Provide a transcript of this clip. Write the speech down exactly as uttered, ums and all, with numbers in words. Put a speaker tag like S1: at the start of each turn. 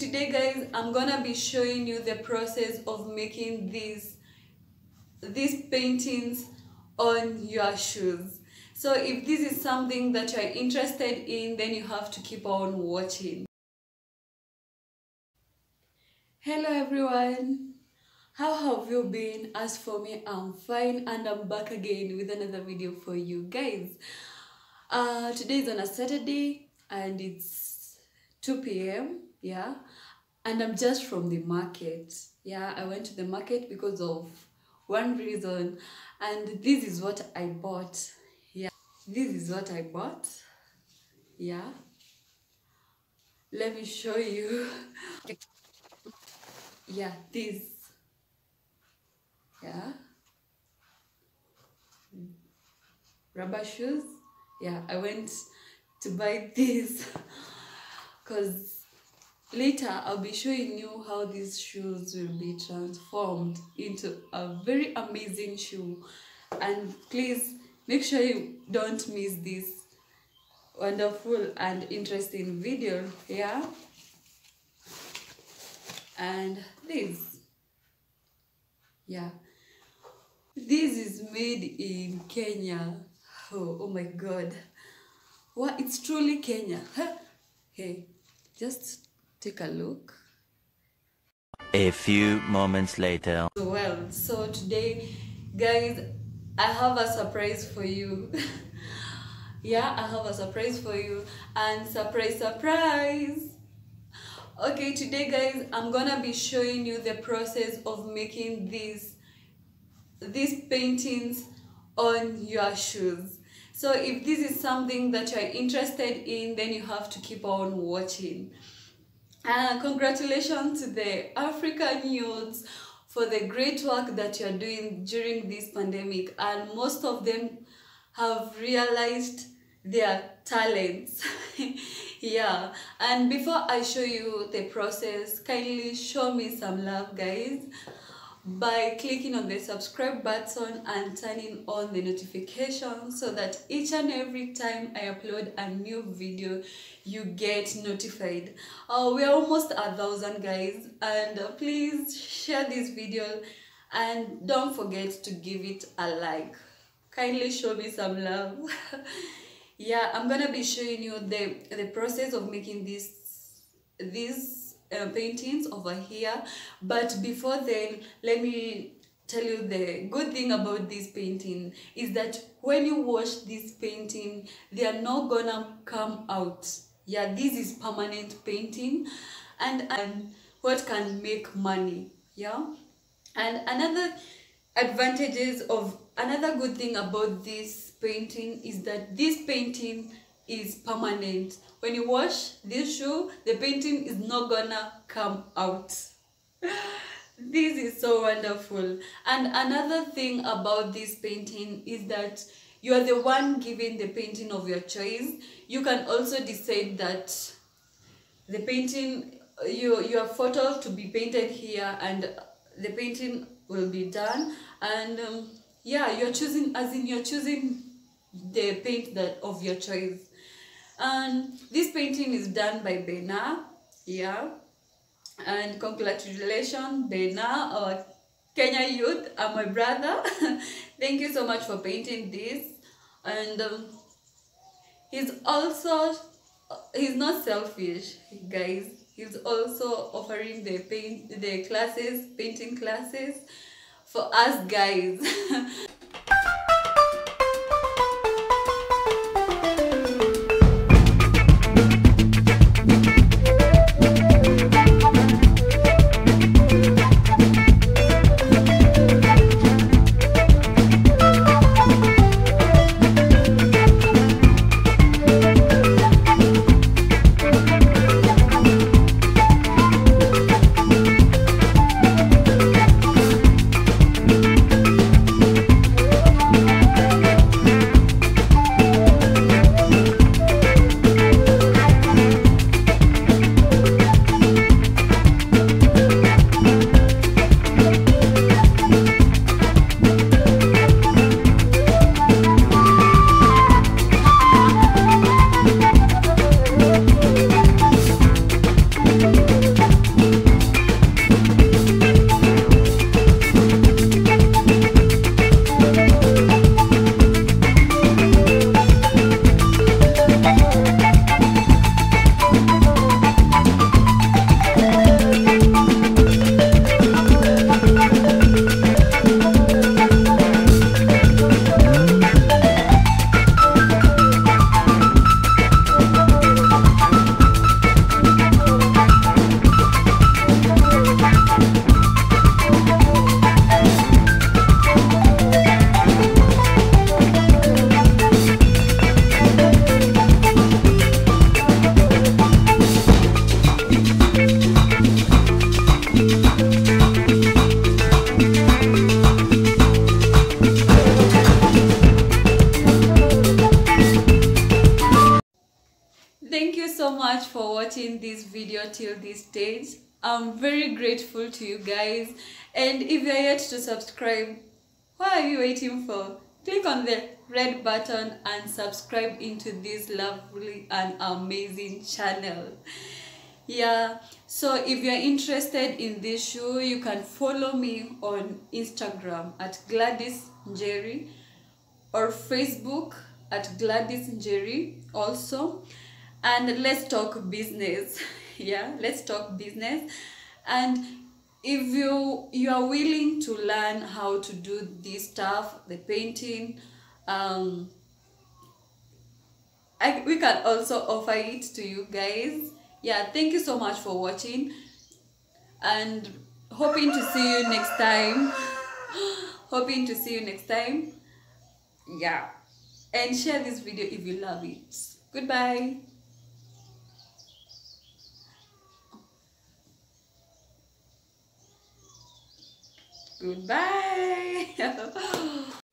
S1: today guys, I'm gonna be showing you the process of making these these paintings on your shoes. So if this is something that you're interested in, then you have to keep on watching. Hello everyone, how have you been? As for me, I'm fine and I'm back again with another video for you guys. Uh, today is on a Saturday and it's two p m yeah, and I'm just from the market. Yeah, I went to the market because of one reason, and this is what I bought. Yeah, this is what I bought. Yeah, let me show you. Yeah, this. Yeah, rubber shoes. Yeah, I went to buy this because later I'll be showing you how these shoes will be transformed into a very amazing shoe, and please make sure you don't miss this wonderful and interesting video. Yeah, and this, yeah, this is made in Kenya. Oh, oh my god, well, it's truly Kenya. Hey, just take a look.
S2: A few moments later.
S1: Well, so today guys, I have a surprise for you. Yeah, I have a surprise for you, and surprise surprise. Okay, today guys, I'm gonna be showing you the process of making these these paintings on your shoes. So if this is something that you're interested in, then you have to keep on watching. And uh, congratulations to the African youths for the great work that you're doing during this pandemic, and most of them have realized their talents. Yeah, and before I show you the process, kindly show me some love guys by clicking on the subscribe button and turning on the notifications so that each and every time I upload a new video you get notified. Uh, we are almost a thousand guys, and uh, please share this video and don't forget to give it a like. Kindly show me some love. Yeah, I'm gonna be showing you the the process of making this these Uh, paintings over here, but before then let me tell you the good thing about this painting is that when you wash this painting they are not gonna come out. Yeah, this is permanent painting, and and what can make money. Yeah, and another advantages of another good thing about this painting is that this painting is permanent. When you wash this shoe, the painting is not gonna come out. This is so wonderful. And another thing about this painting is that you are the one giving the painting of your choice. You can also decide that the painting, you your photo to be painted here, and the painting will be done. And um, yeah, you're choosing, as in you're choosing the paint that of your choice. And this painting is done by Bena. Yeah, and congratulations Bena, our Kenya youth, and my brother. Thank you so much for painting this. And um, he's also he's not selfish guys, he's also offering the paint the classes painting classes for us guys. watching this video till this stage. I'm very grateful to you guys, and if you're yet to subscribe, what are you waiting for? Click on the red button and subscribe into this lovely and amazing channel. Yeah, so if you're interested in this show, you can follow me on Instagram at Gladys Njeri, or Facebook at Gladys Njeri also. And let's talk business. Yeah, let's talk business. And if you you are willing to learn how to do this stuff, the painting, um I, we can also offer it to you guys. Yeah, thank you so much for watching, and hoping to see you next time. Hoping to see you next time. Yeah, and share this video if you love it. Goodbye. Goodbye.